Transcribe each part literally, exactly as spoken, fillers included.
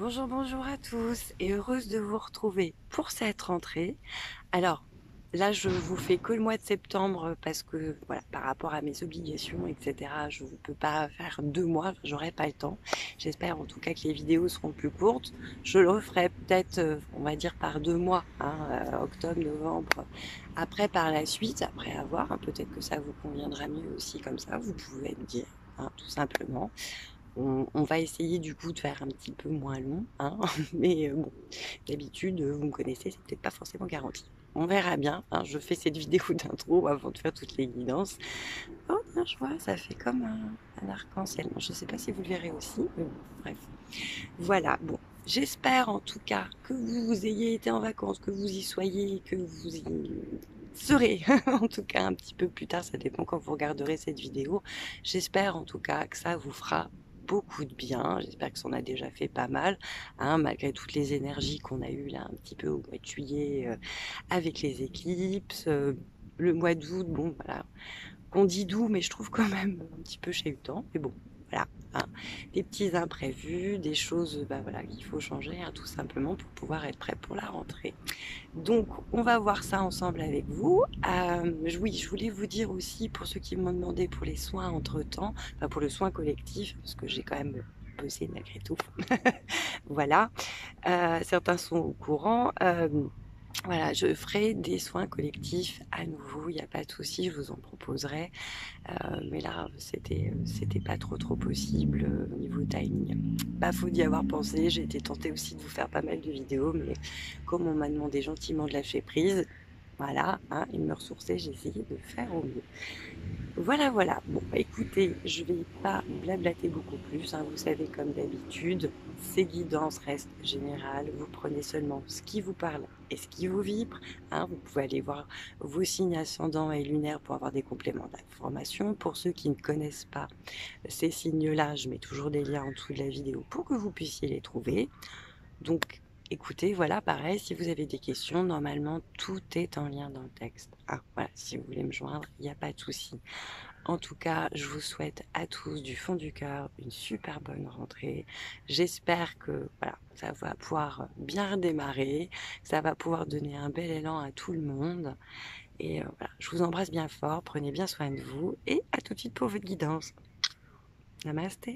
Bonjour, bonjour à tous et heureuse de vous retrouver pour cette rentrée. Alors là, je vous fais que le mois de septembre parce que voilà, par rapport à mes obligations, et cetera, je ne peux pas faire deux mois, j'aurai pas le temps. J'espère en tout cas que les vidéos seront plus courtes. Je le referai peut-être, euh, on va dire par deux mois, hein, euh, octobre, novembre. Après, par la suite, après avoir, hein, peut-être que ça vous conviendra mieux aussi comme ça, vous pouvez me dire, hein, tout simplement. On, on va essayer du coup de faire un petit peu moins long, hein, mais euh, bon, d'habitude, euh, vous me connaissez, c'est peut-être pas forcément garanti. On verra bien, hein, je fais cette vidéo d'intro avant de faire toutes les guidances. Oh, tiens, je vois, ça fait comme un, un arc-en-ciel. Bon, je ne sais pas si vous le verrez aussi, mais bon, bref. Voilà, bon, j'espère en tout cas que vous ayez été en vacances, que vous y soyez, que vous y serez, en tout cas un petit peu plus tard, ça dépend quand vous regarderez cette vidéo. J'espère en tout cas que ça vous fera beaucoup de bien, j'espère que ça en a déjà fait pas mal, hein, malgré toutes les énergies qu'on a eues là un petit peu au mois de juillet euh, avec les éclipses, euh, le mois d'août, bon voilà, on dit doux, mais je trouve quand même un petit peu chahutant. Mais bon, voilà, hein, des petits imprévus, des choses bah, voilà, qu'il faut changer, hein, tout simplement pour pouvoir être prêt pour la rentrée. Donc, on va voir ça ensemble avec vous. Euh, oui, je voulais vous dire aussi, pour ceux qui m'ont demandé pour les soins entre-temps, enfin pour le soin collectif, parce que j'ai quand même bossé malgré tout. Voilà, euh, certains sont au courant. Euh, voilà, je ferai des soins collectifs à nouveau, il n'y a pas de souci, je vous en proposerai. Euh, mais là, c'était c'était pas trop trop possible euh, au niveau timing. Pas faut d'y avoir pensé, j'ai été tentée aussi de vous faire pas mal de vidéos, mais comme on m'a demandé gentiment de lâcher prise, voilà, hein, et de me ressourcer, j'ai essayé de faire au mieux. Voilà, voilà. Bon, bah, écoutez, je vais pas blablater beaucoup plus, hein, vous savez, comme d'habitude, ces guidances restent générales. Vous prenez seulement ce qui vous parle et ce qui vous vibre, hein. Vous pouvez aller voir vos signes ascendants et lunaires pour avoir des compléments d'information. Pour ceux qui ne connaissent pas ces signes-là, je mets toujours des liens en dessous de la vidéo pour que vous puissiez les trouver. Donc, écoutez, voilà, pareil, si vous avez des questions, normalement, tout est en lien dans le texte. Ah, voilà, si vous voulez me joindre, il n'y a pas de souci. En tout cas, je vous souhaite à tous du fond du cœur une super bonne rentrée. J'espère que voilà, ça va pouvoir bien redémarrer, que ça va pouvoir donner un bel élan à tout le monde. Et euh, voilà, je vous embrasse bien fort, prenez bien soin de vous et à tout de suite pour votre guidance. Namasté.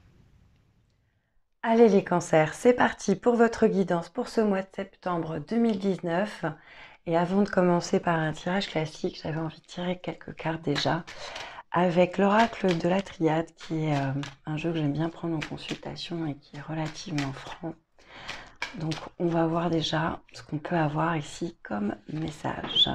Allez les cancers, c'est parti pour votre guidance pour ce mois de septembre deux mille dix-neuf. Et avant de commencer par un tirage classique, j'avais envie de tirer quelques cartes déjà avec l'oracle de la triade qui est euh, un jeu que j'aime bien prendre en consultation et qui est relativement franc. Donc on va voir déjà ce qu'on peut avoir ici comme message.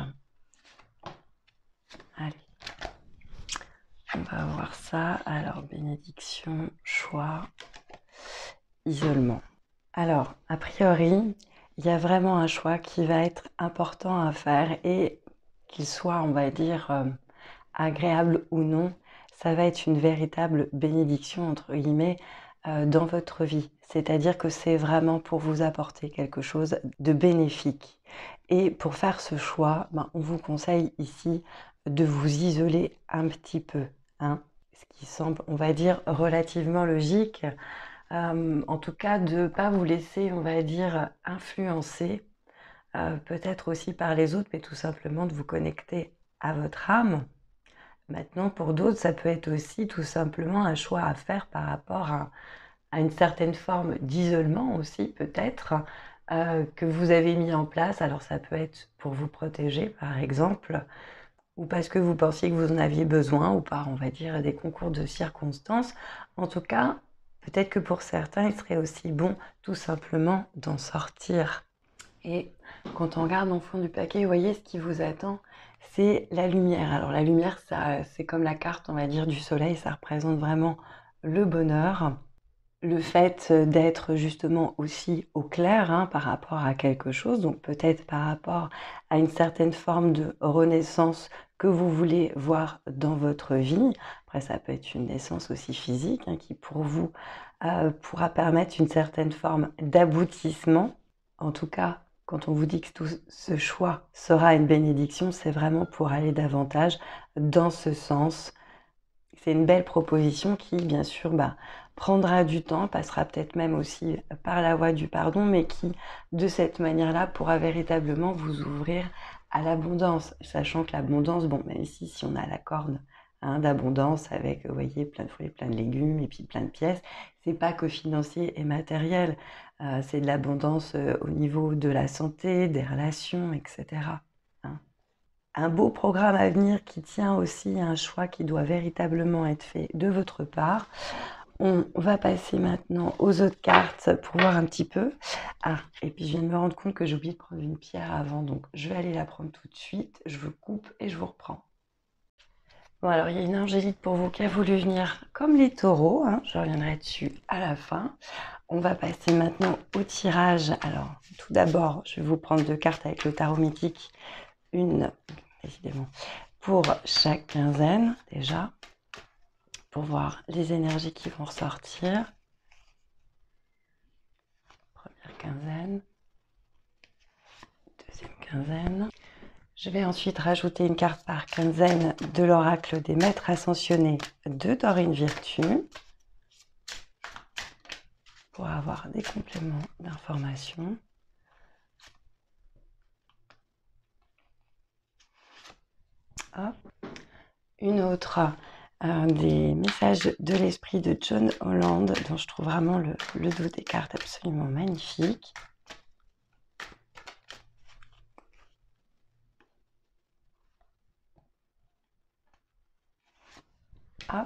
Allez, on va voir ça. Alors bénédiction, choix, isolement. Alors, a priori, il y a vraiment un choix qui va être important à faire et qu'il soit, on va dire, euh, agréable ou non, ça va être une véritable bénédiction, entre guillemets, euh, dans votre vie. C'est-à-dire que c'est vraiment pour vous apporter quelque chose de bénéfique. Et pour faire ce choix, ben, on vous conseille ici de vous isoler un petit peu, hein, ce qui semble, on va dire, relativement logique. Euh, en tout cas, de ne pas vous laisser, on va dire, influencer, euh, peut-être aussi par les autres, mais tout simplement de vous connecter à votre âme. Maintenant, pour d'autres, ça peut être aussi tout simplement un choix à faire par rapport à, à une certaine forme d'isolement aussi, peut-être, euh, que vous avez mis en place. Alors, ça peut être pour vous protéger, par exemple, ou parce que vous pensiez que vous en aviez besoin, ou par, on va dire, des concours de circonstances. En tout cas, peut-être que pour certains, il serait aussi bon tout simplement d'en sortir. Et quand on regarde au fond du paquet, vous voyez ce qui vous attend, c'est la lumière. Alors la lumière, ça, c'est comme la carte, on va dire, du soleil, ça représente vraiment le bonheur, le fait d'être justement aussi au clair, hein, par rapport à quelque chose, donc peut-être par rapport à une certaine forme de renaissance que vous voulez voir dans votre vie. Après, ça peut être une naissance aussi physique, hein, qui pour vous euh, pourra permettre une certaine forme d'aboutissement. En tout cas, quand on vous dit que tout ce choix sera une bénédiction, c'est vraiment pour aller davantage dans ce sens. C'est une belle proposition qui, bien sûr, bah, prendra du temps, passera peut-être même aussi par la voie du pardon, mais qui, de cette manière-là, pourra véritablement vous ouvrir à l'abondance, sachant que l'abondance, bon, même ici, si on a la corne hein, d'abondance avec, vous voyez, plein de fruits, plein de légumes et puis plein de pièces, c'est pas que financier et matériel, euh, c'est de l'abondance euh, au niveau de la santé, des relations, et cetera. Hein. Un beau programme à venir qui tient aussi à un choix qui doit véritablement être fait de votre part. On va passer maintenant aux autres cartes pour voir un petit peu. Ah, et puis je viens de me rendre compte que j'ai oublié de prendre une pierre avant, donc je vais aller la prendre tout de suite. Je vous coupe et je vous reprends. Bon, alors il y a une angélique pour vous qui a voulu venir comme les taureaux, hein, je reviendrai dessus à la fin. On va passer maintenant au tirage. Alors, tout d'abord, je vais vous prendre deux cartes avec le tarot mythique. Une, décidément, pour chaque quinzaine, déjà, pour voir les énergies qui vont ressortir. Première quinzaine, deuxième quinzaine. Je vais ensuite rajouter une carte par quinzaine de l'oracle des maîtres ascensionnés de Dorine Virtue pour avoir des compléments d'informations. Hop. Une autre euh, des messages de l'esprit de John Holland dont je trouve vraiment le, le dos des cartes absolument magnifique. Hop.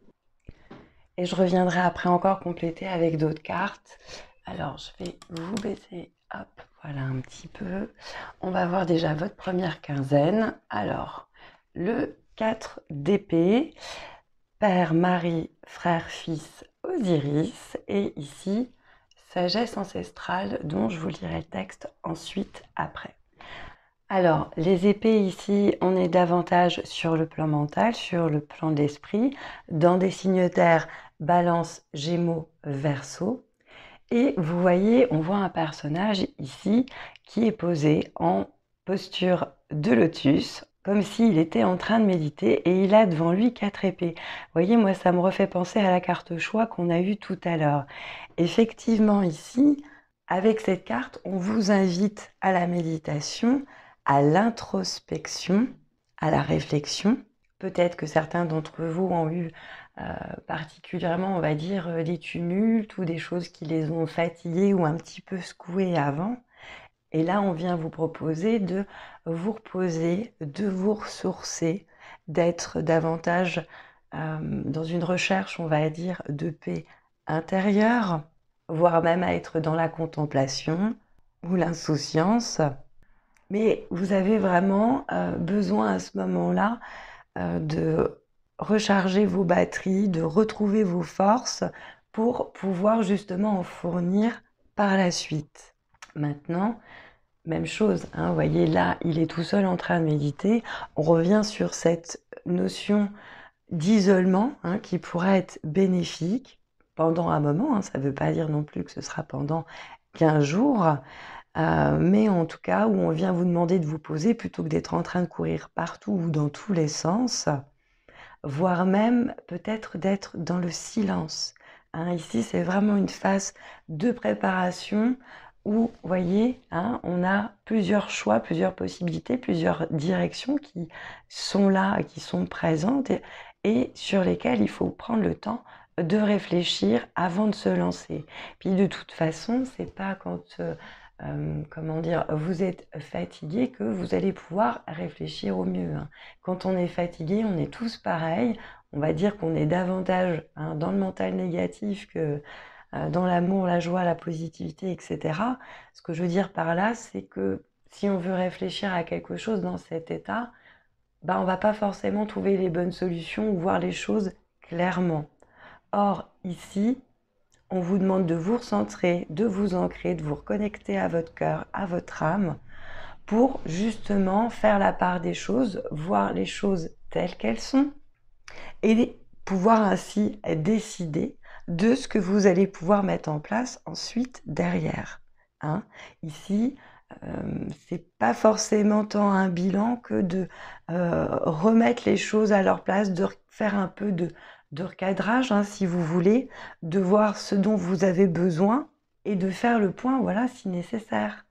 Et je reviendrai après encore compléter avec d'autres cartes. Alors je vais vous baisser, hop, voilà un petit peu. On va voir déjà votre première quinzaine. Alors, le quatre d'épée, Père, Marie, Frère, Fils, Osiris. Et ici, sagesse ancestrale, dont je vous lirai le texte ensuite après. Alors, les épées ici, on est davantage sur le plan mental, sur le plan de l'esprit, dans des signes terre, Balance, Gémeaux, Verseau. Et vous voyez, on voit un personnage ici qui est posé en posture de lotus, comme s'il était en train de méditer, et il a devant lui quatre épées. Vous voyez, moi, ça me refait penser à la carte choix qu'on a eue tout à l'heure. Effectivement, ici, avec cette carte, on vous invite à la méditation, à l'introspection, à la réflexion. Peut-être que certains d'entre vous ont eu euh, particulièrement, on va dire, euh, des tumultes ou des choses qui les ont fatigués ou un petit peu secoués avant. Et là, on vient vous proposer de vous reposer, de vous ressourcer, d'être davantage euh, dans une recherche, on va dire, de paix intérieure, voire même à être dans la contemplation ou l'insouciance. Mais vous avez vraiment euh, besoin à ce moment-là euh, de recharger vos batteries, de retrouver vos forces pour pouvoir justement en fournir par la suite. Maintenant, même chose, hein, vous voyez là, il est tout seul en train de méditer. On revient sur cette notion d'isolement hein, qui pourrait être bénéfique pendant un moment. Hein, ça ne veut pas dire non plus que ce sera pendant quinze jours. Euh, mais en tout cas, où on vient vous demander de vous poser plutôt que d'être en train de courir partout ou dans tous les sens, voire même peut-être d'être dans le silence. Hein, ici, c'est vraiment une phase de préparation où, vous voyez, hein, on a plusieurs choix, plusieurs possibilités, plusieurs directions qui sont là, qui sont présentes et, et sur lesquelles il faut prendre le temps de réfléchir avant de se lancer. Puis de toute façon, c'est pas quand... Euh, Euh, comment dire, vous êtes fatigué que vous allez pouvoir réfléchir au mieux. Hein. Quand on est fatigué, on est tous pareils. On va dire qu'on est davantage hein, dans le mental négatif que euh, dans l'amour, la joie, la positivité, et cetera. Ce que je veux dire par là, c'est que si on veut réfléchir à quelque chose dans cet état, ben, on ne va pas forcément trouver les bonnes solutions ou voir les choses clairement. Or, ici, on vous demande de vous recentrer, de vous ancrer, de vous reconnecter à votre cœur, à votre âme, pour justement faire la part des choses, voir les choses telles qu'elles sont, et pouvoir ainsi décider de ce que vous allez pouvoir mettre en place ensuite derrière. Hein. Ici, euh, c'est pas forcément tant un bilan que de euh, remettre les choses à leur place, de faire un peu de de recadrage, hein, si vous voulez, de voir ce dont vous avez besoin et de faire le point, voilà, si nécessaire.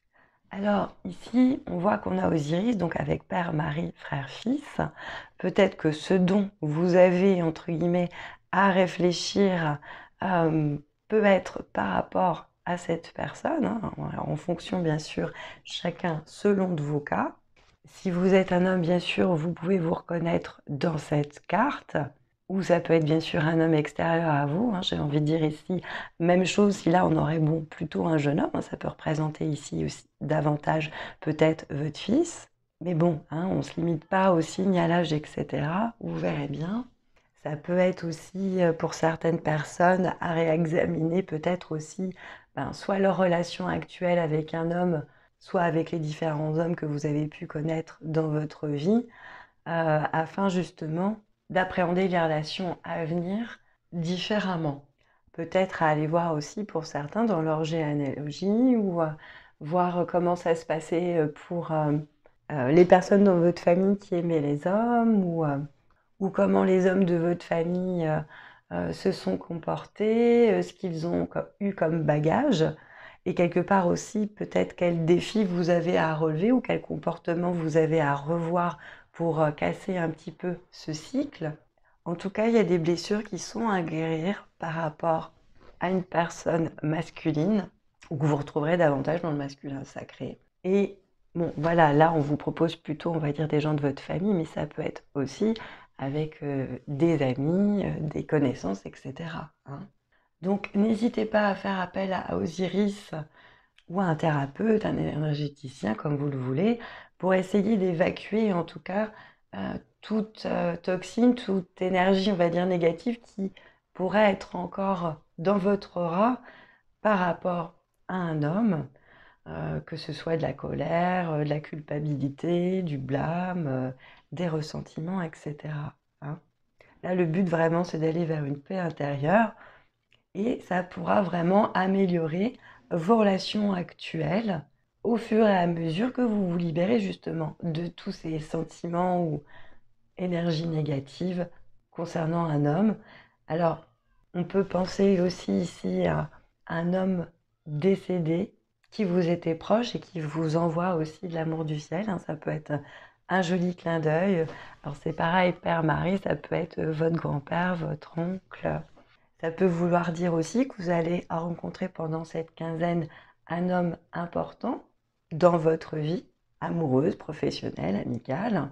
Alors ici, on voit qu'on a Osiris, donc avec père, mari, frère, fils. Peut-être que ce dont vous avez, entre guillemets, à réfléchir euh, peut être par rapport à cette personne, hein, en fonction, bien sûr, chacun selon de vos cas. Si vous êtes un homme, bien sûr, vous pouvez vous reconnaître dans cette carte, ou ça peut être bien sûr un homme extérieur à vous, hein, j'ai envie de dire ici, même chose si là on aurait bon, plutôt un jeune homme, hein, ça peut représenter ici aussi davantage peut-être votre fils, mais bon, hein, on ne se limite pas au signe, à l'âge, et cetera. Vous verrez bien. Ça peut être aussi pour certaines personnes à réexaminer peut-être aussi ben, soit leur relation actuelle avec un homme, soit avec les différents hommes que vous avez pu connaître dans votre vie, euh, afin justement d'appréhender les relations à venir différemment. Peut-être à aller voir aussi pour certains dans leur généalogie ou euh, voir comment ça se passait pour euh, euh, les personnes dans votre famille qui aimaient les hommes ou, euh, ou comment les hommes de votre famille euh, euh, se sont comportés, euh, ce qu'ils ont co- eu comme bagage et quelque part aussi peut-être quels défis vous avez à relever ou quel comportement vous avez à revoir pour euh, casser un petit peu ce cycle. En tout cas, il y a des blessures qui sont à guérir par rapport à une personne masculine, ou que vous retrouverez davantage dans le masculin sacré. Et bon, voilà, là, on vous propose plutôt, on va dire, des gens de votre famille, mais ça peut être aussi avec euh, des amis, euh, des connaissances, et cetera, hein. Donc, n'hésitez pas à faire appel à Osiris ou à un thérapeute, un énergéticien, comme vous le voulez, pour essayer d'évacuer en tout cas euh, toute euh, toxine, toute énergie, on va dire, négative qui pourrait être encore dans votre aura par rapport à un homme, euh, que ce soit de la colère, euh, de la culpabilité, du blâme, euh, des ressentiments, et cetera, hein. Là, le but vraiment, c'est d'aller vers une paix intérieure et ça pourra vraiment améliorer vos relations actuelles au fur et à mesure que vous vous libérez justement de tous ces sentiments ou énergies négatives concernant un homme. Alors, on peut penser aussi ici à un homme décédé qui vous était proche et qui vous envoie aussi de l'amour du ciel, hein. Ça peut être un joli clin d'œil. Alors c'est pareil, père, mari, ça peut être votre grand-père, votre oncle. Ça peut vouloir dire aussi que vous allez rencontrer pendant cette quinzaine un homme important dans votre vie, amoureuse, professionnelle, amicale,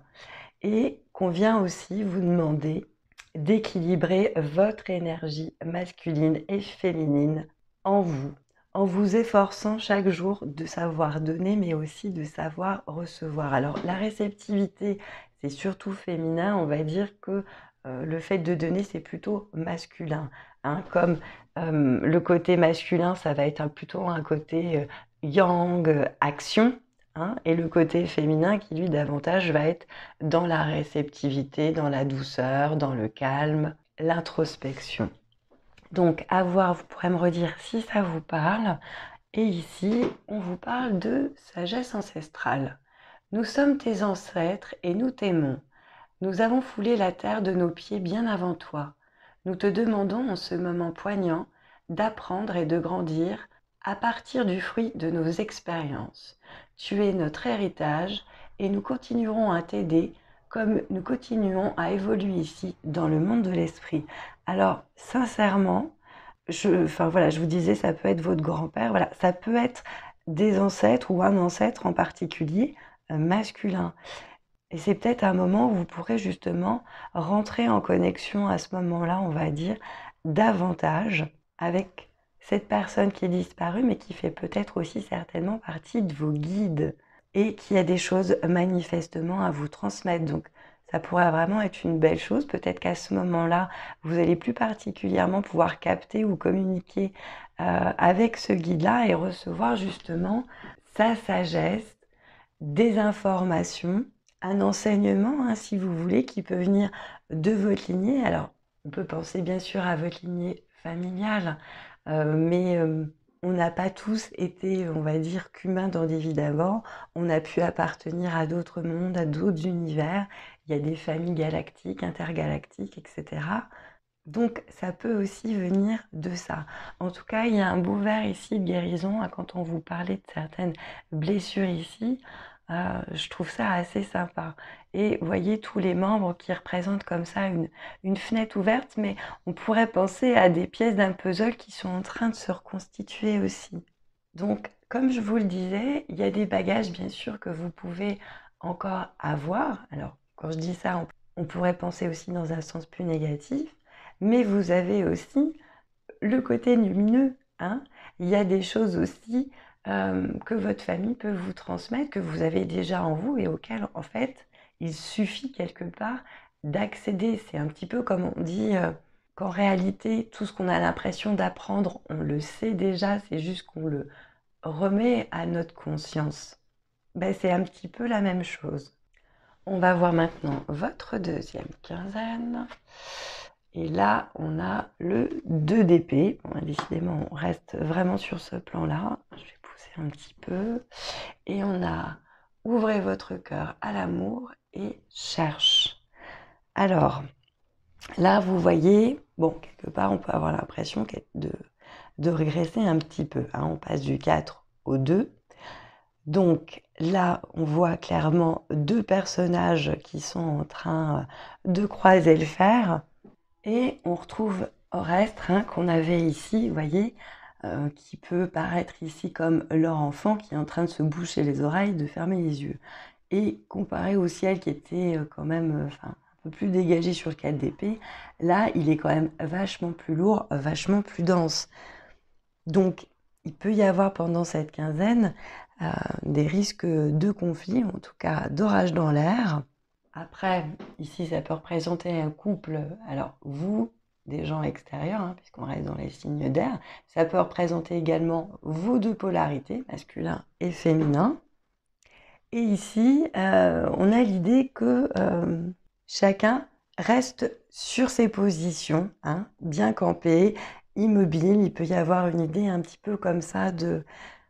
et qu'on vient aussi vous demander d'équilibrer votre énergie masculine et féminine en vous, en vous efforçant chaque jour de savoir donner, mais aussi de savoir recevoir. Alors la réceptivité, c'est surtout féminin, on va dire que euh, le fait de donner, c'est plutôt masculin, hein, comme euh, le côté masculin, ça va être un, plutôt un côté euh, yang, euh, action, hein, et le côté féminin qui, lui, davantage va être dans la réceptivité, dans la douceur, dans le calme, l'introspection. Donc, à voir, vous pourrez me redire si ça vous parle. Et ici, on vous parle de sagesse ancestrale. Nous sommes tes ancêtres et nous t'aimons. Nous avons foulé la terre de nos pieds bien avant toi. Nous te demandons en ce moment poignant d'apprendre et de grandir à partir du fruit de nos expériences. Tu es notre héritage et nous continuerons à t'aider comme nous continuons à évoluer ici dans le monde de l'esprit. Alors, sincèrement, je, enfin voilà, je vous disais, ça peut être votre grand-père, voilà, ça peut être des ancêtres ou un ancêtre en particulier euh, masculin. Et c'est peut-être un moment où vous pourrez justement rentrer en connexion à ce moment-là, on va dire, davantage avec cette personne qui est disparue, mais qui fait peut-être aussi certainement partie de vos guides et qui a des choses manifestement à vous transmettre. Donc, ça pourrait vraiment être une belle chose. Peut-être qu'à ce moment-là, vous allez plus particulièrement pouvoir capter ou communiquer euh, avec ce guide-là et recevoir justement sa sagesse, des informations, un enseignement, hein, si vous voulez, qui peut venir de votre lignée. Alors, on peut penser bien sûr à votre lignée familiale, euh, mais euh, on n'a pas tous été, on va dire, qu'humains dans des vies d'avant. On a pu appartenir à d'autres mondes, à d'autres univers. Il y a des familles galactiques, intergalactiques, et cetera. Donc, ça peut aussi venir de ça. En tout cas, il y a un beau vert ici de guérison. Quand on vous parlait de certaines blessures ici, euh, je trouve ça assez sympa. Et voyez tous les membres qui représentent comme ça une, une fenêtre ouverte, mais on pourrait penser à des pièces d'un puzzle qui sont en train de se reconstituer aussi. Donc, comme je vous le disais, il y a des bagages, bien sûr, que vous pouvez encore avoir. Alors, quand je dis ça, on, on pourrait penser aussi dans un sens plus négatif. Mais vous avez aussi le côté lumineux. Hein. Il y a des choses aussi euh, que votre famille peut vous transmettre, que vous avez déjà en vous et auxquelles, en fait, il suffit quelque part d'accéder. C'est un petit peu comme on dit euh, qu'en réalité, tout ce qu'on a l'impression d'apprendre, on le sait déjà, c'est juste qu'on le remet à notre conscience. Ben, c'est un petit peu la même chose. On va voir maintenant votre deuxième quinzaine. Et là, on a le deux d'épée. Bon, décidément, on reste vraiment sur ce plan-là. Je vais pousser un petit peu. Et on a « Ouvrez votre cœur à l'amour et cherche ». Alors, là, vous voyez, bon, quelque part, on peut avoir l'impression de, de régresser un petit peu. Hein. On passe du quatre au deux. Donc là, on voit clairement deux personnages qui sont en train de croiser le fer. Et on retrouve Orestes, hein, qu'on avait ici, vous voyez, euh, qui peut paraître ici comme leur enfant qui est en train de se boucher les oreilles, de fermer les yeux. Et comparé au ciel qui était quand même enfin, un peu plus dégagé sur le quatre d'épée, là, il est quand même vachement plus lourd, vachement plus dense. Donc, il peut y avoir pendant cette quinzaine euh, des risques de conflit, en tout cas d'orage dans l'air. Après, ici, ça peut représenter un couple, alors vous, des gens extérieurs, hein, puisqu'on reste dans les signes d'air, ça peut représenter également vos deux polarités, masculin et féminin. Et ici, euh, on a l'idée que euh, chacun reste sur ses positions, hein, bien campé, immobile. Il peut y avoir une idée un petit peu comme ça de,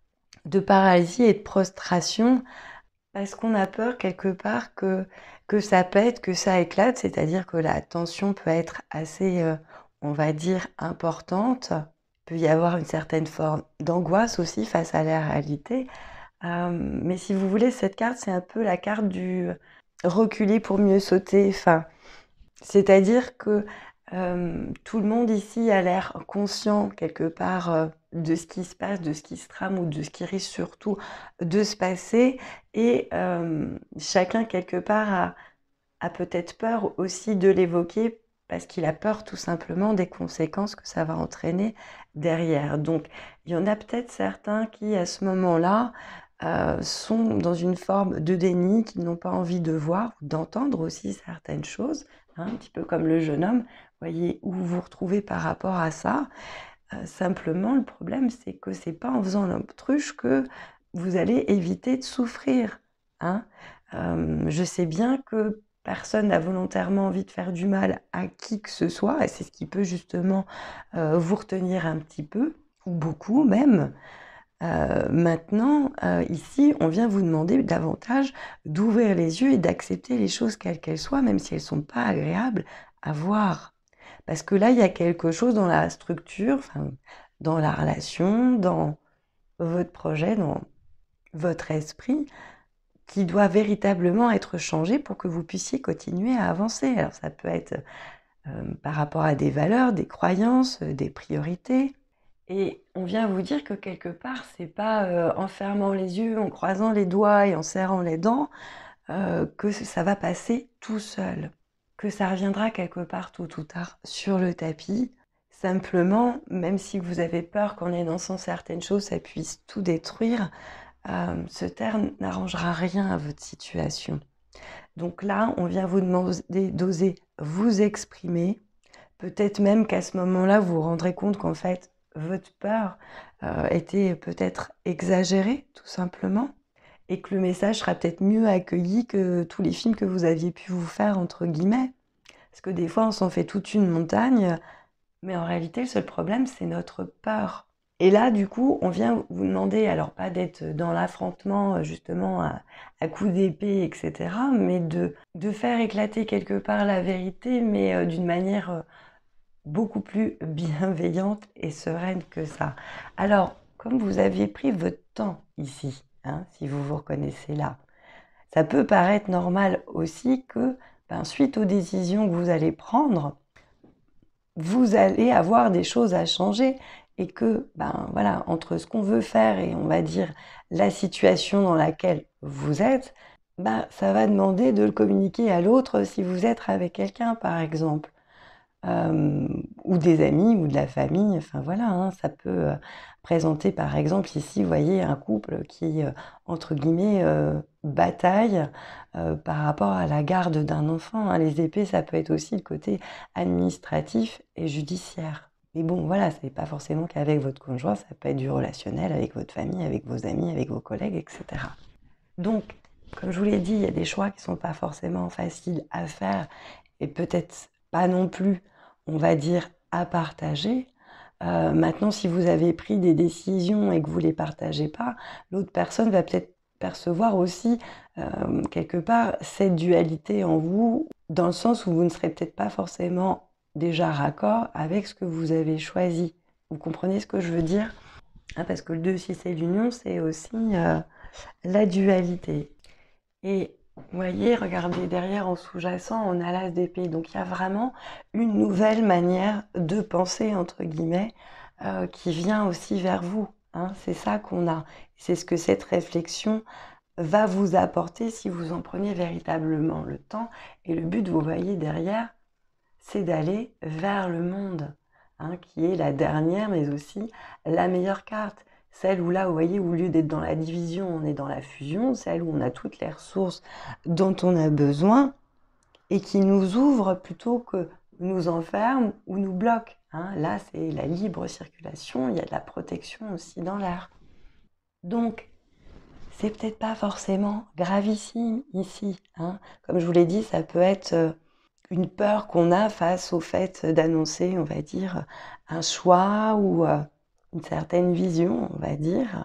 de paralysie et de prostration, parce qu'on a peur quelque part que, que ça pète, que ça éclate, c'est-à-dire que la tension peut être assez, euh, on va dire, importante. Il peut y avoir une certaine forme d'angoisse aussi face à la réalité. Euh, mais si vous voulez, cette carte, c'est un peu la carte du reculer pour mieux sauter. Enfin, c'est-à-dire que euh, tout le monde ici a l'air conscient quelque part euh, de ce qui se passe, de ce qui se trame ou de ce qui risque surtout de se passer. Et euh, chacun quelque part a, a peut-être peur aussi de l'évoquer parce qu'il a peur tout simplement des conséquences que ça va entraîner derrière. Donc, il y en a peut-être certains qui, à ce moment-là, euh, sont dans une forme de déni, qui n'ont pas envie de voir ou d'entendre aussi certaines choses, hein, un petit peu comme le jeune homme. Voyez où vous vous retrouvez par rapport à ça. Euh, simplement, le problème, c'est que c'est pas en faisant l'autruche que vous allez éviter de souffrir. Hein. Euh, je sais bien que personne n'a volontairement envie de faire du mal à qui que ce soit, et c'est ce qui peut justement euh, vous retenir un petit peu, ou beaucoup même. Euh, maintenant, euh, ici, on vient vous demander davantage d'ouvrir les yeux et d'accepter les choses quelles qu'elles soient, même si elles ne sont pas agréables à voir. Parce que là, il y a quelque chose dans la structure, enfin, dans la relation, dans votre projet, dans votre esprit, qui doit véritablement être changé pour que vous puissiez continuer à avancer. Alors ça peut être euh, par rapport à des valeurs, des croyances, des priorités. Et on vient vous dire que quelque part, c'est pas euh, en fermant les yeux, en croisant les doigts et en serrant les dents euh, que ça va passer tout seul. Que ça reviendra quelque part tôt ou tard sur le tapis. Simplement, même si vous avez peur qu'en énonçant certaines choses, ça puisse tout détruire, euh, ce terme n'arrangera rien à votre situation. Donc là, on vient vous demander d'oser vous exprimer. Peut-être même qu'à ce moment-là, vous vous rendrez compte qu'en fait, votre peur euh, était peut-être exagérée, tout simplement, et que le message sera peut-être mieux accueilli que tous les films que vous aviez pu vous faire, entre guillemets. Parce que des fois, on s'en fait toute une montagne, mais en réalité, le seul problème, c'est notre peur. Et là, du coup, on vient vous demander, alors pas d'être dans l'affrontement, justement, à, à coups d'épée, et cetera, mais de, de faire éclater quelque part la vérité, mais euh, d'une manière... Euh, beaucoup plus bienveillante et sereine que ça. Alors, comme vous aviez pris votre temps ici, hein, si vous vous reconnaissez là, ça peut paraître normal aussi que, ben, suite aux décisions que vous allez prendre, vous allez avoir des choses à changer et que, ben voilà, entre ce qu'on veut faire et on va dire la situation dans laquelle vous êtes, ben, ça va demander de le communiquer à l'autre si vous êtes avec quelqu'un, par exemple. Euh, ou des amis ou de la famille, enfin voilà, hein, ça peut euh, présenter par exemple ici, vous voyez, un couple qui, euh, entre guillemets, euh, bataille euh, par rapport à la garde d'un enfant, hein. Les épées, ça peut être aussi le côté administratif et judiciaire. Mais bon, voilà, c'est pas forcément qu'avec votre conjoint, ça peut être du relationnel avec votre famille, avec vos amis, avec vos collègues, et cetera. Donc, comme je vous l'ai dit, il y a des choix qui sont pas forcément faciles à faire et peut-être pas non plus, on va dire, à partager. Euh, maintenant, si vous avez pris des décisions et que vous ne les partagez pas, l'autre personne va peut-être percevoir aussi, euh, quelque part, cette dualité en vous, dans le sens où vous ne serez peut-être pas forcément déjà raccord avec ce que vous avez choisi. Vous comprenez ce que je veux dire? Hein, parce que le deux, si c'est l'union, c'est aussi euh, la dualité. Et vous voyez, regardez, derrière en sous-jacent, on a l'as d'épée. Donc il y a vraiment une nouvelle manière de penser, entre guillemets, euh, qui vient aussi vers vous, hein. C'est ça qu'on a. C'est ce que cette réflexion va vous apporter si vous en prenez véritablement le temps. Et le but, vous voyez derrière, c'est d'aller vers le monde, hein, qui est la dernière, mais aussi la meilleure carte. Celle où là, vous voyez, au lieu d'être dans la division, on est dans la fusion, celle où on a toutes les ressources dont on a besoin et qui nous ouvre plutôt que nous enferme ou nous bloque, hein. Là, c'est la libre circulation, il y a de la protection aussi dans l'air. Donc, c'est peut-être pas forcément gravissime ici, hein. Comme je vous l'ai dit, ça peut être euh, une peur qu'on a face au fait d'annoncer, on va dire, un choix ou euh, une certaine vision, on va dire,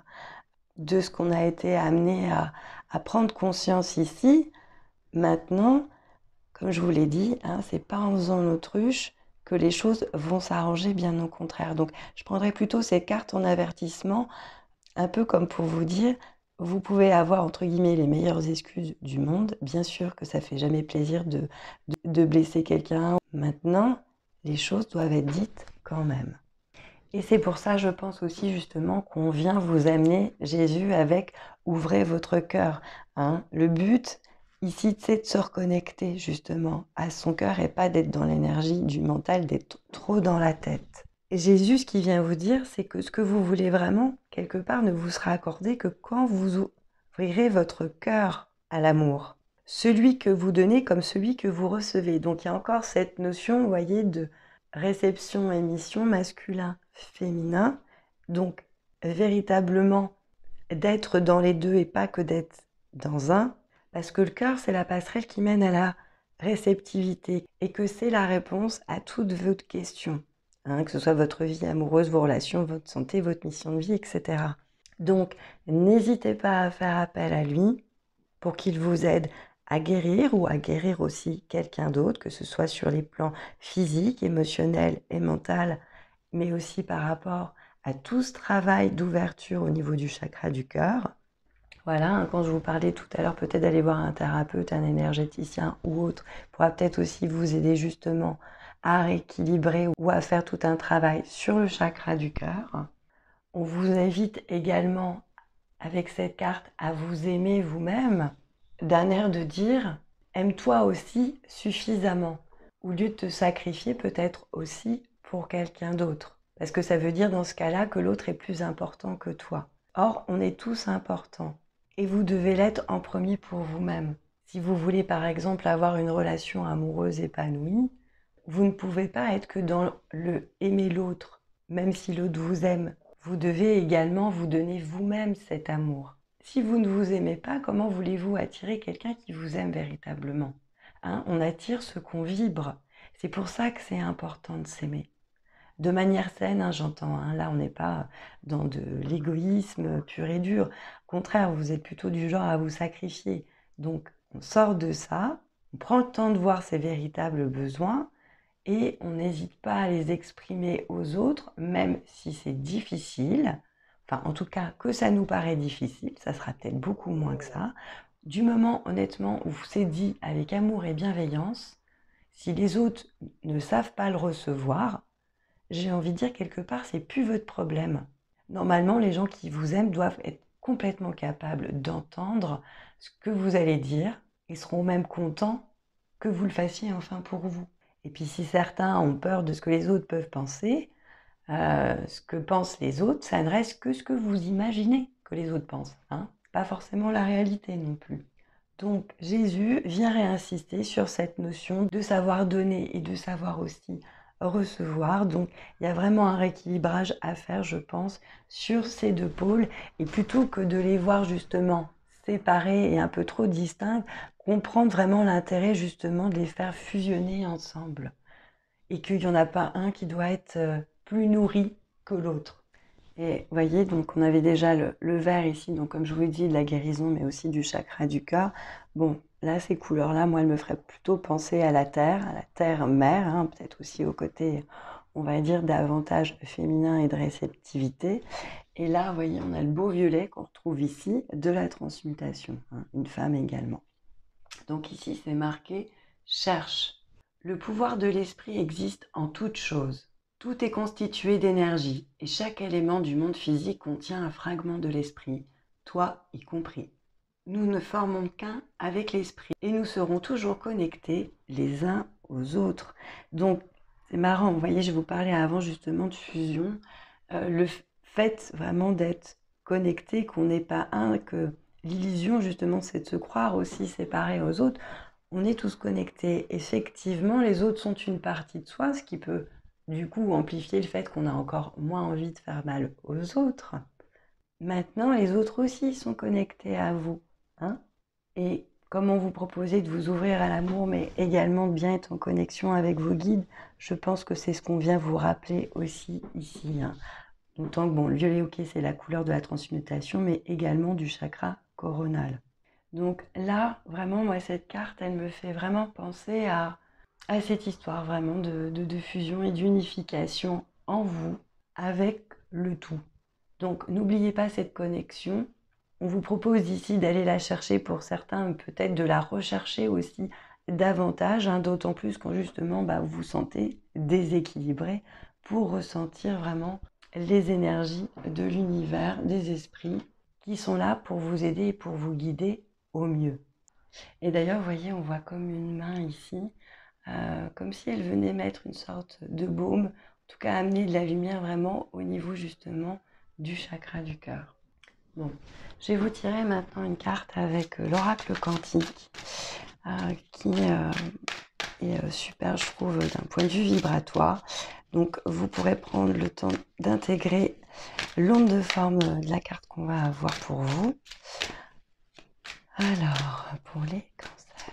de ce qu'on a été amené à, à prendre conscience ici. Maintenant, comme je vous l'ai dit, hein, c'est pas en faisant l'autruche que les choses vont s'arranger, bien au contraire. Donc, je prendrais plutôt ces cartes en avertissement, un peu comme pour vous dire, vous pouvez avoir, entre guillemets, les meilleures excuses du monde. Bien sûr que ça fait jamais plaisir de, de, de blesser quelqu'un. Maintenant, les choses doivent être dites quand même. Et c'est pour ça, je pense aussi justement qu'on vient vous amener Jésus avec ouvrez votre cœur, hein. Le but ici, c'est de se reconnecter justement à son cœur et pas d'être dans l'énergie du mental, d'être trop dans la tête. Et Jésus, ce qu'il vient vous dire, c'est que ce que vous voulez vraiment, quelque part, ne vous sera accordé que quand vous ouvrirez votre cœur à l'amour. Celui que vous donnez comme celui que vous recevez. Donc il y a encore cette notion, vous voyez, de réception-émission masculin-féminin. Donc véritablement d'être dans les deux et pas que d'être dans un. Parce que le cœur, c'est la passerelle qui mène à la réceptivité et que c'est la réponse à toutes vos questions. Hein, que ce soit votre vie amoureuse, vos relations, votre santé, votre mission de vie, et cetera. Donc, n'hésitez pas à faire appel à lui pour qu'il vous aide à guérir ou à guérir aussi quelqu'un d'autre, que ce soit sur les plans physiques, émotionnels et mentaux, mais aussi par rapport à tout ce travail d'ouverture au niveau du chakra du cœur. Voilà, hein, quand je vous parlais tout à l'heure, peut-être d'aller voir un thérapeute, un énergéticien ou autre, pourra peut-être aussi vous aider justement à rééquilibrer ou à faire tout un travail sur le chakra du cœur. On vous invite également, avec cette carte, à vous aimer vous-même, d'un air de dire « aime-toi aussi suffisamment », au lieu de te sacrifier peut-être aussi pour quelqu'un d'autre. Parce que ça veut dire dans ce cas-là que l'autre est plus important que toi. Or, on est tous importants. Et vous devez l'être en premier pour vous-même. Si vous voulez par exemple avoir une relation amoureuse épanouie, vous ne pouvez pas être que dans le aimer l'autre, même si l'autre vous aime. Vous devez également vous donner vous-même cet amour. Si vous ne vous aimez pas, comment voulez-vous attirer quelqu'un qui vous aime véritablement, hein? On attire ce qu'on vibre. C'est pour ça que c'est important de s'aimer. De manière saine, hein, j'entends. Hein, là, on n'est pas dans de l'égoïsme pur et dur. Au contraire, vous êtes plutôt du genre à vous sacrifier. Donc, on sort de ça, on prend le temps de voir ses véritables besoins et on n'hésite pas à les exprimer aux autres, même si c'est difficile. Enfin, en tout cas, que ça nous paraît difficile, ça sera peut-être beaucoup moins que ça. Du moment, honnêtement, où c'est dit avec amour et bienveillance, si les autres ne savent pas le recevoir, j'ai envie de dire quelque part, c'est plus votre problème. Normalement, les gens qui vous aiment doivent être complètement capables d'entendre ce que vous allez dire et seront même contents que vous le fassiez enfin pour vous. Et puis si certains ont peur de ce que les autres peuvent penser, euh, ce que pensent les autres, ça ne reste que ce que vous imaginez que les autres pensent, hein, pas forcément la réalité non plus. Donc Jésus vient réinsister sur cette notion de savoir donner et de savoir aussi recevoir. Donc il y a vraiment un rééquilibrage à faire, je pense, sur ces deux pôles. Et plutôt que de les voir justement séparés et un peu trop distincts, comprendre vraiment l'intérêt justement de les faire fusionner ensemble. Et qu'il n'y en a pas un qui doit être euh, plus nourri que l'autre. Et vous voyez, donc on avait déjà le, le vert ici, donc comme je vous l'ai dit, de la guérison, mais aussi du chakra du cœur. Bon, là, ces couleurs-là, moi, elles me feraient plutôt penser à la terre, à la terre-mère, hein, peut-être aussi au côté, on va dire, davantage féminin et de réceptivité. Et là, vous voyez, on a le beau violet qu'on retrouve ici, de la transmutation, hein, une femme également. Donc ici, c'est marqué « cherche ». Le pouvoir de l'esprit existe en toute chose. Tout est constitué d'énergie et chaque élément du monde physique contient un fragment de l'esprit, toi y compris. Nous ne formons qu'un avec l'esprit et nous serons toujours connectés les uns aux autres. Donc, c'est marrant, vous voyez, je vous parlais avant justement de fusion. Euh, le fait vraiment d'être connecté, qu'on n'est pas un, que l'illusion justement c'est de se croire aussi séparé aux autres. On est tous connectés. Effectivement, les autres sont une partie de soi, ce qui peut du coup amplifier le fait qu'on a encore moins envie de faire mal aux autres. Maintenant, les autres aussi sont connectés à vous, hein. Et comment vous proposez de vous ouvrir à l'amour, mais également de bien être en connexion avec vos guides, je pense que c'est ce qu'on vient vous rappeler aussi ici, hein. D'autant que bon, le violet, ok, c'est la couleur de la transmutation, mais également du chakra coronal. Donc là, vraiment, moi, cette carte, elle me fait vraiment penser à, à cette histoire vraiment de, de, de fusion et d'unification en vous avec le tout. Donc n'oubliez pas cette connexion. On vous propose ici d'aller la chercher pour certains, peut-être de la rechercher aussi davantage, hein, d'autant plus quand justement bah, vous vous sentez déséquilibré pour ressentir vraiment les énergies de l'univers, des esprits qui sont là pour vous aider et pour vous guider au mieux. Et d'ailleurs, vous voyez, on voit comme une main ici, euh, comme si elle venait mettre une sorte de baume, en tout cas amener de la lumière vraiment au niveau justement du chakra du cœur. Bon, je vais vous tirer maintenant une carte avec euh, l'oracle quantique, euh, qui euh, est euh, super, je trouve, d'un point de vue vibratoire. Donc, vous pourrez prendre le temps d'intégrer l'onde de forme de la carte qu'on va avoir pour vous. Alors, pour les cancers.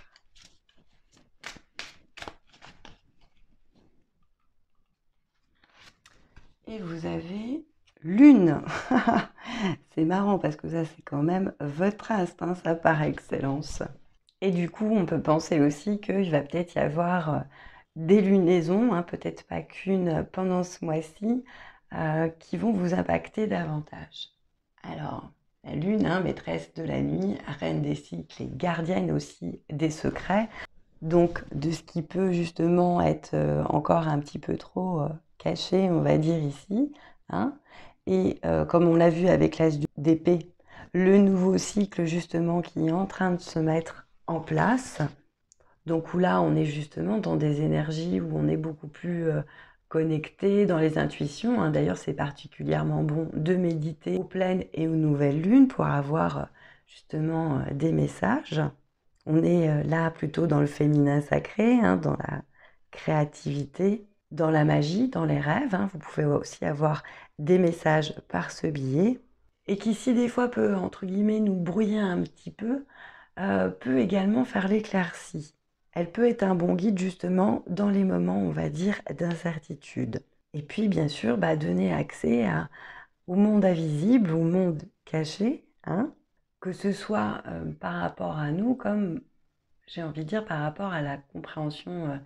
Et vous avez lune. C'est marrant parce que ça, c'est quand même votre astre, hein, ça par excellence. Et du coup, on peut penser aussi qu'il va peut-être y avoir des lunaisons, hein, peut-être pas qu'une pendant ce mois-ci, euh, qui vont vous impacter davantage. Alors, la lune, hein, maîtresse de la nuit, reine des cycles et gardienne aussi des secrets, donc de ce qui peut justement être euh, encore un petit peu trop euh, caché, on va dire ici, hein. Et euh, comme on l'a vu avec l'as d'épée, le nouveau cycle justement qui est en train de se mettre en place, donc où là on est justement dans des énergies où on est beaucoup plus euh, connecté dans les intuitions, hein. D'ailleurs c'est particulièrement bon de méditer aux pleines et aux nouvelles lunes pour avoir euh, justement euh, des messages. On est euh, là plutôt dans le féminin sacré, hein, dans la créativité, dans la magie, dans les rêves, hein. Vous pouvez aussi avoir des messages par ce biais, et qui, si des fois peut, entre guillemets, nous brouiller un petit peu, euh, peut également faire l'éclaircie. Elle peut être un bon guide justement dans les moments, on va dire, d'incertitude. Et puis, bien sûr, bah, donner accès à, au monde invisible, au monde caché, hein, que ce soit euh, par rapport à nous, comme j'ai envie de dire par rapport à la compréhension euh,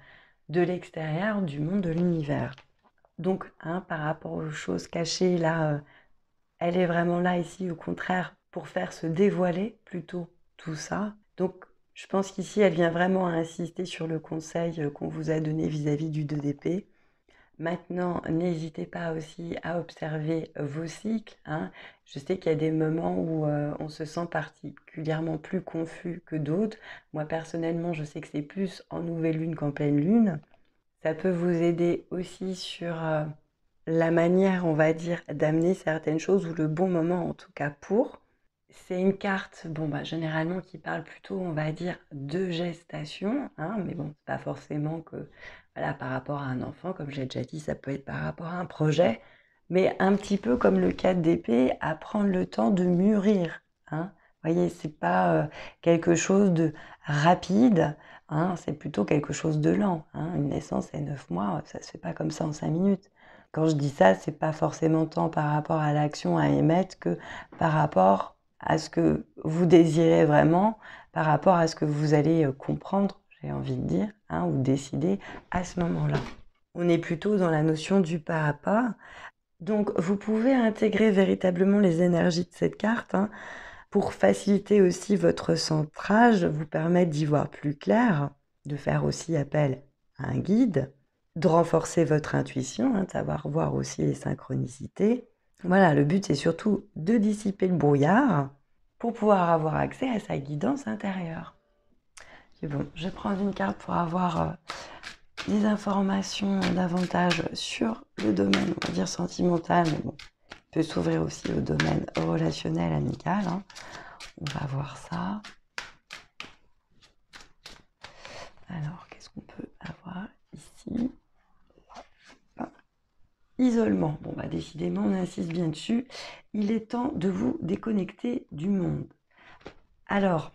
de l'extérieur, du monde de l'univers. Donc, hein, par rapport aux choses cachées, là, euh, elle est vraiment là ici, au contraire, pour faire se dévoiler plutôt tout ça. Donc, je pense qu'ici, elle vient vraiment insister sur le conseil euh, qu'on vous a donné vis-à-vis du deux d'épée. Maintenant, n'hésitez pas aussi à observer vos cycles, hein. Je sais qu'il y a des moments où euh, on se sent particulièrement plus confus que d'autres. Moi, personnellement, je sais que c'est plus en nouvelle lune qu'en pleine lune. Ça peut vous aider aussi sur euh, la manière, on va dire, d'amener certaines choses ou le bon moment en tout cas pour. C'est une carte, bon, bah, généralement qui parle plutôt, on va dire, de gestation, hein, mais bon, c'est pas forcément que, voilà, par rapport à un enfant, comme j'ai déjà dit, ça peut être par rapport à un projet, mais un petit peu comme le quatre d'épée, à prendre le temps de mûrir, hein. Vous voyez, c'est pas euh, quelque chose de rapide, hein, c'est plutôt quelque chose de lent, hein. Une naissance, c'est neuf mois, ça se fait pas comme ça en cinq minutes. Quand je dis ça, c'est pas forcément tant par rapport à l'action à émettre que par rapport à ce que vous désirez vraiment, par rapport à ce que vous allez euh, comprendre, j'ai envie de dire, hein, ou décider à ce moment-là. On est plutôt dans la notion du pas à pas. Donc, vous pouvez intégrer véritablement les énergies de cette carte, hein, pour faciliter aussi votre centrage, vous permettre d'y voir plus clair, de faire aussi appel à un guide, de renforcer votre intuition, hein, de savoir voir aussi les synchronicités. Voilà, le but c'est surtout de dissiper le brouillard pour pouvoir avoir accès à sa guidance intérieure. Et bon, je vais prendre une carte pour avoir euh, des informations davantage sur le domaine, on va dire sentimental, mais bon, peut s'ouvrir aussi au domaine relationnel, amical, hein. On va voir ça. Alors, qu'est-ce qu'on peut avoir ici? Isolement. Bon, bah décidément, on insiste bien dessus. Il est temps de vous déconnecter du monde. Alors,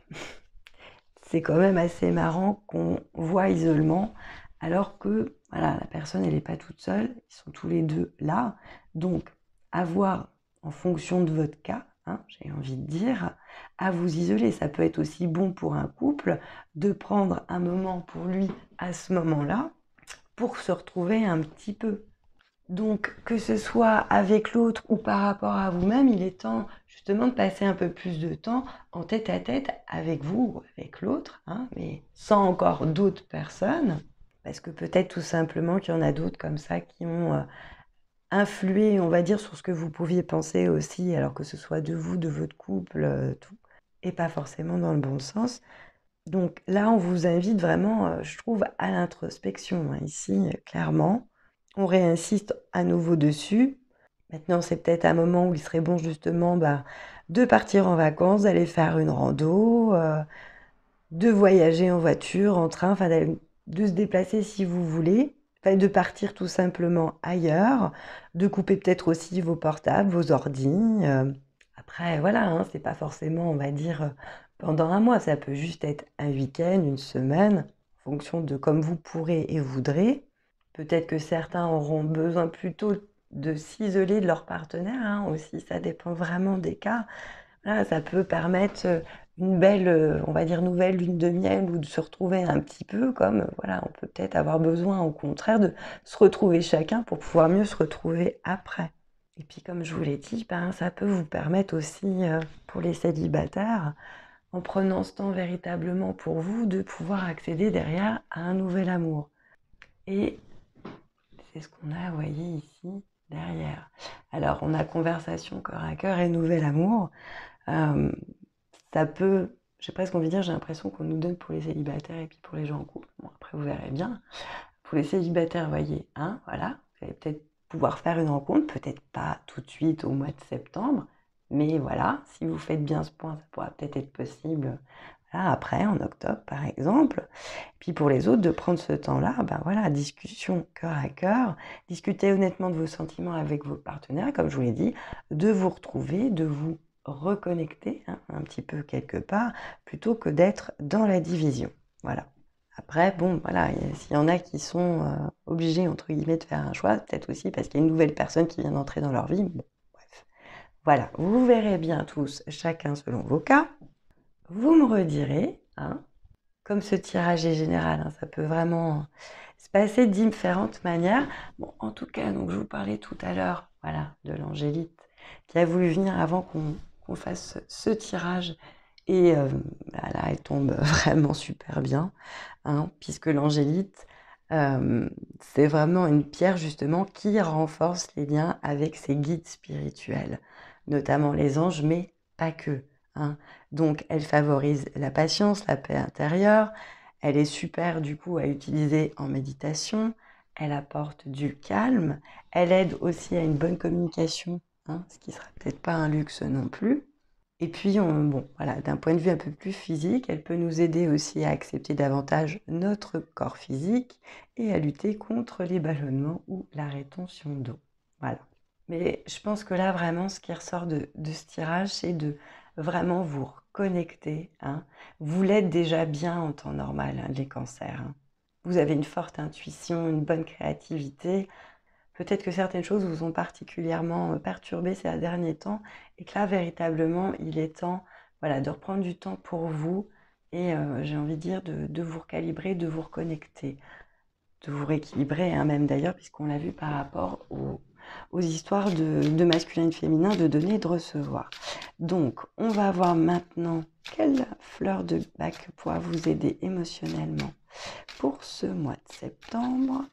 c'est quand même assez marrant qu'on voit isolement, alors que voilà, la personne, elle n'est pas toute seule. Ils sont tous les deux là. Donc, à voir en fonction de votre cas, hein, j'ai envie de dire, à vous isoler. Ça peut être aussi bon pour un couple de prendre un moment pour lui à ce moment-là pour se retrouver un petit peu. Donc, que ce soit avec l'autre ou par rapport à vous-même, il est temps justement de passer un peu plus de temps en tête à tête avec vous ou avec l'autre, hein, mais sans encore d'autres personnes, parce que peut-être tout simplement qu'il y en a d'autres comme ça qui ont euh, influé, on va dire, sur ce que vous pouviez penser aussi, alors que ce soit de vous, de votre couple, euh, tout, et pas forcément dans le bon sens. Donc là, on vous invite vraiment, euh, je trouve, à l'introspection, hein, ici, euh, clairement. On réinsiste à nouveau dessus. Maintenant, c'est peut-être un moment où il serait bon justement bah, de partir en vacances, d'aller faire une rando, euh, de voyager en voiture, en train, enfin d'aller- de se déplacer si vous voulez, enfin, de partir tout simplement ailleurs, de couper peut-être aussi vos portables, vos ordis. euh. Après, voilà, hein, c'est pas forcément, on va dire, euh, pendant un mois, ça peut juste être un week-end, une semaine, en fonction de comme vous pourrez et voudrez. Peut-être que certains auront besoin plutôt de s'isoler de leur partenaire, hein, aussi, ça dépend vraiment des cas. Là, ça peut permettre euh, une belle, euh, on va dire, nouvelle lune de miel ou de se retrouver un petit peu comme, euh, voilà, on peut peut-être avoir besoin au contraire de se retrouver chacun pour pouvoir mieux se retrouver après. Et puis, comme je vous l'ai dit, ben, ça peut vous permettre aussi, euh, pour les célibataires, en prenant ce temps véritablement pour vous, de pouvoir accéder derrière à un nouvel amour. Et c'est ce qu'on a, vous voyez, ici, derrière. Alors, on a conversation corps à cœur et nouvel amour. Euh, ça peut, j'ai presque envie de dire, j'ai l'impression qu'on nous donne pour les célibataires et puis pour les gens en couple. Bon, après, vous verrez bien. Pour les célibataires, vous voyez, hein, voilà, vous allez peut-être pouvoir faire une rencontre, peut-être pas tout de suite au mois de septembre, mais voilà, si vous faites bien ce point, ça pourra peut-être être possible là, après, en octobre, par exemple. Puis pour les autres, de prendre ce temps-là, ben voilà, discussion cœur à cœur, discuter honnêtement de vos sentiments avec vos partenaires, comme je vous l'ai dit, de vous retrouver, de vous reconnecter, hein, un petit peu quelque part, plutôt que d'être dans la division. Voilà. Après, bon, voilà, s'il y en a qui sont euh, obligés, entre guillemets, de faire un choix, peut-être aussi parce qu'il y a une nouvelle personne qui vient d'entrer dans leur vie. Bon, bref. Voilà, vous verrez bien tous, chacun selon vos cas. Vous me redirez, hein, comme ce tirage est général, hein, ça peut vraiment se passer de différentes manières. Bon, en tout cas, donc je vous parlais tout à l'heure, voilà, de l'angélite qui a voulu venir avant qu'on qu'on fasse ce tirage. Et euh, bah là, elle tombe vraiment super bien, hein, puisque l'angélite, euh, c'est vraiment une pierre justement qui renforce les liens avec ses guides spirituels, notamment les anges, mais pas que, hein. Donc, elle favorise la patience, la paix intérieure. Elle est super du coup à utiliser en méditation. Elle apporte du calme. Elle aide aussi à une bonne communication, hein, ce qui sera peut-être pas un luxe non plus. Et puis, on, bon, voilà, d'un point de vue un peu plus physique, elle peut nous aider aussi à accepter davantage notre corps physique et à lutter contre les ballonnements ou la rétention d'eau. Voilà. Mais je pense que là, vraiment, ce qui ressort de, de ce tirage, c'est de vraiment vous reconnecter, hein. Vous l'êtes déjà bien en temps normal, hein, les cancers, hein. Vous avez une forte intuition, une bonne créativité. Peut-être que certaines choses vous ont particulièrement perturbé ces derniers temps et que là, véritablement, il est temps, voilà, de reprendre du temps pour vous et euh, j'ai envie de dire de, de vous recalibrer, de vous reconnecter, de vous rééquilibrer, hein, même d'ailleurs, puisqu'on l'a vu par rapport aux, aux histoires de, de masculin et de féminin, de donner et de recevoir. Donc, on va voir maintenant quelle fleur de bac pourra vous aider émotionnellement pour ce mois de septembre.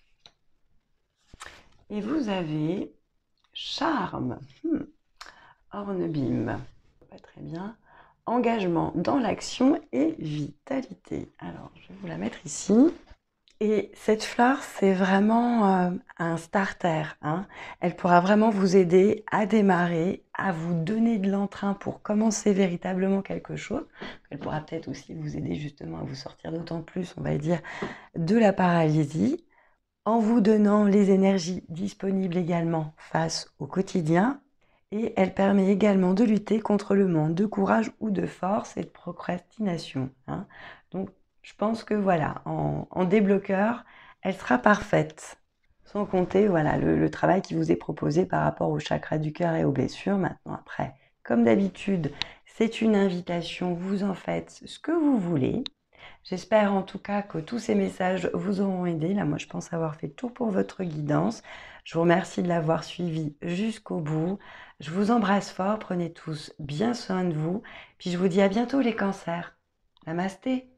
Et vous avez charme, hmm. Hornebim, pas très bien. Engagement dans l'action et vitalité. Alors, je vais vous la mettre ici. Et cette fleur, c'est vraiment euh, un starter, hein. Elle pourra vraiment vous aider à démarrer, à vous donner de l'entrain pour commencer véritablement quelque chose. Elle pourra peut-être aussi vous aider justement à vous sortir d'autant plus, on va dire, de la paralysie, en vous donnant les énergies disponibles également face au quotidien. Et elle permet également de lutter contre le manque de courage ou de force et de procrastination, hein. Donc, je pense que voilà, en, en débloqueur, elle sera parfaite. Sans compter voilà, le, le travail qui vous est proposé par rapport au chakra du cœur et aux blessures. Maintenant, après, comme d'habitude, c'est une invitation, vous en faites ce que vous voulez. J'espère en tout cas que tous ces messages vous auront aidé. Là, moi, je pense avoir fait tout pour votre guidance. Je vous remercie de l'avoir suivi jusqu'au bout. Je vous embrasse fort. Prenez tous bien soin de vous. Puis je vous dis à bientôt les cancers. Namasté.